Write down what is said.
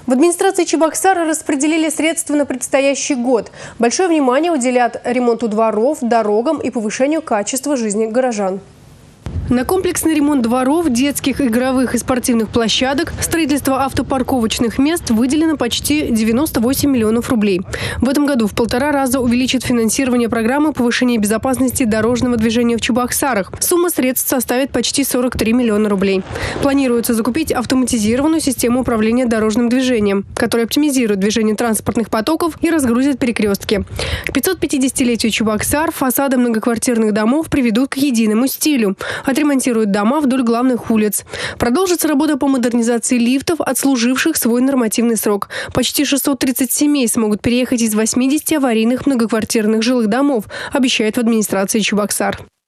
В администрации Чебоксара распределили средства на предстоящий год. Большое внимание уделят ремонту дворов, дорогам и повышению качества жизни горожан. На комплексный ремонт дворов, детских, игровых и спортивных площадок, строительство автопарковочных мест выделено почти 98 миллионов рублей. В этом году в 1,5 раза увеличит финансирование программы повышения безопасности дорожного движения в Чебоксарах. Сумма средств составит почти 43 миллиона рублей. Планируется закупить автоматизированную систему управления дорожным движением, которая оптимизирует движение транспортных потоков и разгрузит перекрестки. К 550-летию Чебоксар фасады многоквартирных домов приведут к единому стилю. Отремонтируют дома вдоль главных улиц. Продолжится работа по модернизации лифтов, отслуживших свой нормативный срок. Почти 630 семей смогут переехать из 80 аварийных многоквартирных жилых домов, обещают в администрации Чебоксар.